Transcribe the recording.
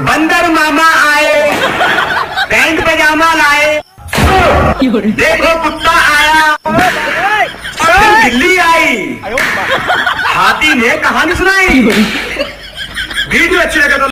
बंदर मामा आए, पैंट पजामा लाए, देखो कुत्ता आया, फिर बिल्ली आई, हाथी ने कहानी सुनाई। वीडियो अच्छी लगे तो